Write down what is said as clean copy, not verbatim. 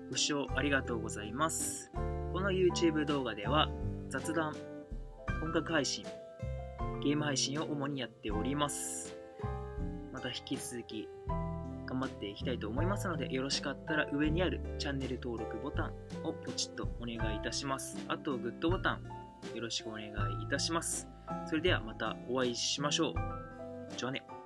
ご視聴ありがとうございます。この YouTube 動画では雑談、音楽配信、ゲーム配信を主にやっております。また引き続き頑張っていきたいと思いますので、よろしかったら上にあるチャンネル登録ボタンをポチッとお願いいたします。あとグッドボタンよろしくお願いいたします。それではまたお会いしましょう。じゃあね。